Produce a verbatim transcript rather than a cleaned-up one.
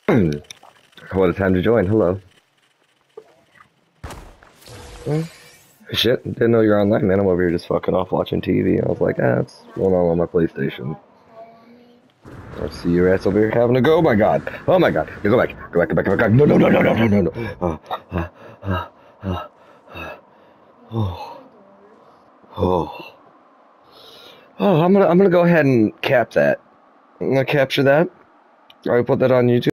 What a time to join. Hello. Hmm. Shit, didn't know you were online, man. I'm over here just fucking off watching T V. I was like, ah, what's going on on my PlayStation? I see your ass over here having a go. Oh my god. Oh my god. Go back. Go back. Go back. Go back. No, no, no, no, no, no, no, no. Uh, uh, uh, uh, uh, oh. Oh. Oh, I'm gonna I'm gonna go ahead and cap that. I'm gonna capture that. I put that on YouTube.